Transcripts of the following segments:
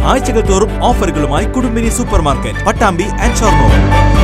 ആഴ്ചകൾ തോറും ഓഫറുകളുമായി കുടുംബിനി സൂപ്പർമാർക്കറ്റ്, പട്ടാമ്പി ആൻഡ് ഷൊർണൂർ.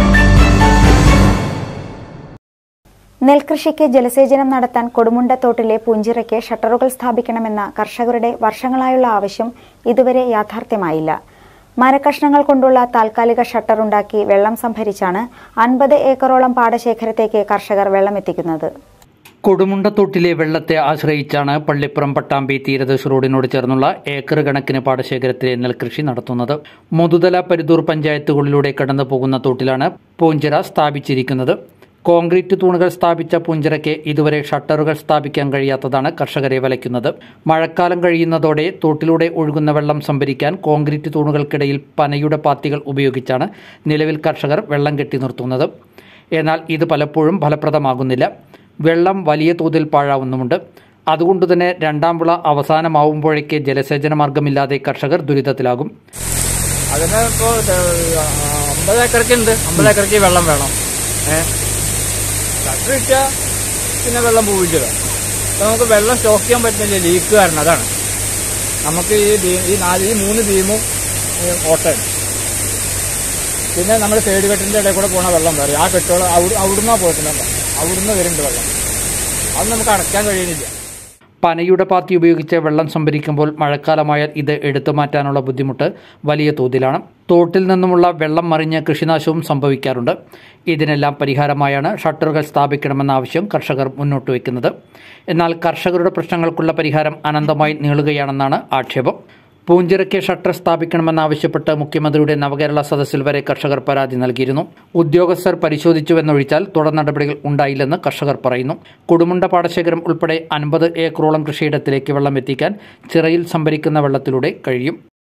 നെൽകൃഷിക്ക് ജലസേചനം നടത്താൻ കൊടുമുണ്ടത്തോട്ടിലെ പൂഞ്ചിറയ്ക്ക് ഷട്ടറുകൾ സ്ഥാപിക്കണമെന്ന കർഷകരുടെ വർഷങ്ങളായുള്ള ആവശ്യം ഇതുവരെ യാഥാർത്ഥ്യമായില്ല. മരക്കഷ്ണങ്ങൾ കൊണ്ടുള്ള താൽക്കാലിക ഷട്ടറുണ്ടാക്കി വെള്ളം സംഭരിച്ചാണ് 50 ഏക്കറോളം പാടശേഖരത്തേക്ക് കർഷകർ വെള്ളമെത്തിക്കുന്നത്. കൊടുമുണ്ടത്തോട്ടിലെ വെള്ളത്തെ ആശ്രയിച്ചാണ് പള്ളിപ്പുറം പട്ടാമ്പി തീരദേശ റോഡിനോട് ചേർന്നുള്ള ഏക്കർ കണക്കിന് പാടശേഖരത്തിലെ നെൽകൃഷി നടത്തുന്നത്. മുതുതല പരിദൂർ പഞ്ചായത്തുകളിലൂടെ കടന്നു പോകുന്ന തോട്ടിലാണ് പൂഞ്ചിറ സ്ഥാപിച്ചിരിക്കുന്നത്. കോൺക്രീറ്റ് തൂണുകൾ സ്ഥാപിച്ച പൂഞ്ചിറയ്ക്ക് ഇതുവരെ ഷട്ടറുകൾ സ്ഥാപിക്കാൻ കഴിയാത്തതാണ് കർഷകരെ വലയ്ക്കുന്നത്. മഴക്കാലം കഴിയുന്നതോടെ തോട്ടിലൂടെ ഒഴുകുന്ന വെള്ളം സംഭരിക്കാൻ കോൺക്രീറ്റ് തൂണുകൾക്കിടയിൽ പനയുടെ പാത്തികൾ ഉപയോഗിച്ചാണ് നിലവിൽ കർഷകർ വെള്ളം കെട്ടി നിർത്തുന്നത്. എന്നാൽ ഇത് പലപ്പോഴും ഫലപ്രദമാകുന്നില്ല. വെള്ളം വലിയ തോതിൽ പാഴാവുന്നുമുണ്ട്. അതുകൊണ്ടുതന്നെ രണ്ടാം വിള അവസാനമാവുമ്പോഴേക്ക് ജലസേചന മാർഗമില്ലാതെ കർഷകർ ദുരിതത്തിലാകും. അതിന് ഇപ്പോൾ 50 ഏക്കർക്ക് ഉണ്ട്. 50 ഏക്കർക്ക് വെള്ളം വേണം. ഷട്ടർ ഇട്ടാൽ പിന്നെ വെള്ളം പോവില്ലല്ലോ. അപ്പോൾ നമുക്ക് വെള്ളം സ്റ്റോക്ക് ചെയ്യാൻ പറ്റുന്നില്ല, ലീക്ക് കാരണം. അതാണ് നമുക്ക് ഈ 3 ബീമും ഓട്ടയാണ്. പിന്നെ നമ്മുടെ സൈഡ് കെട്ടിൻ്റെ ഇടയിൽ കൂടെ പോകുന്ന വെള്ളം വേറെ. ആ കെട്ടുകൾ അവിടുന്നാണ് പോയിട്ടുണ്ടല്ലോ, അവിടുന്ന് വരുന്നുണ്ട് വെള്ളം. അത് നമുക്ക് അടയ്ക്കാൻ കഴിയുന്നില്ല. പനയുടെ പാത്തി ഉപയോഗിച്ച് വെള്ളം സംഭരിക്കുമ്പോൾ മഴക്കാലമായാൽ ഇത് എടുത്തു മാറ്റാനുള്ള ബുദ്ധിമുട്ട് വലിയ തോതിലാണ്. തോട്ടിൽ നിന്നുമുള്ള വെള്ളം മറിഞ്ഞ് കൃഷിനാശവും സംഭവിക്കാറുണ്ട്. ഇതിനെല്ലാം പരിഹാരമായാണ് ഷട്ടറുകൾ സ്ഥാപിക്കണമെന്ന ആവശ്യം കർഷകർ മുന്നോട്ട് വയ്ക്കുന്നത്. എന്നാൽ കർഷകരുടെ പ്രശ്നങ്ങൾക്കുള്ള പരിഹാരം അനന്തമായി നീളുകയാണെന്നാണ് ആക്ഷേപം. പൂഞ്ചിറയ്ക്ക് ഷട്ടർ സ്ഥാപിക്കണമെന്നാവശ്യപ്പെട്ട് മുഖ്യമന്ത്രിയുടെ നവകേരള സദസ്സിൽ വരെ കർഷകർ പരാതി നൽകിയിരുന്നു. ഉദ്യോഗസ്ഥർ പരിശോധിച്ചുവെന്നൊഴിച്ചാൽ തുടർ നടപടികൾ ഉണ്ടായില്ലെന്ന് കർഷകർ പറയുന്നു. കൊടുമുണ്ട പാടശേഖരം ഉൾപ്പെടെ 50 ഏക്കറോളം കൃഷിയിടത്തിലേക്ക് വെള്ളം എത്തിക്കാൻ ചിറയിൽ സംഭരിക്കുന്ന വെള്ളത്തിലൂടെ കഴിയും.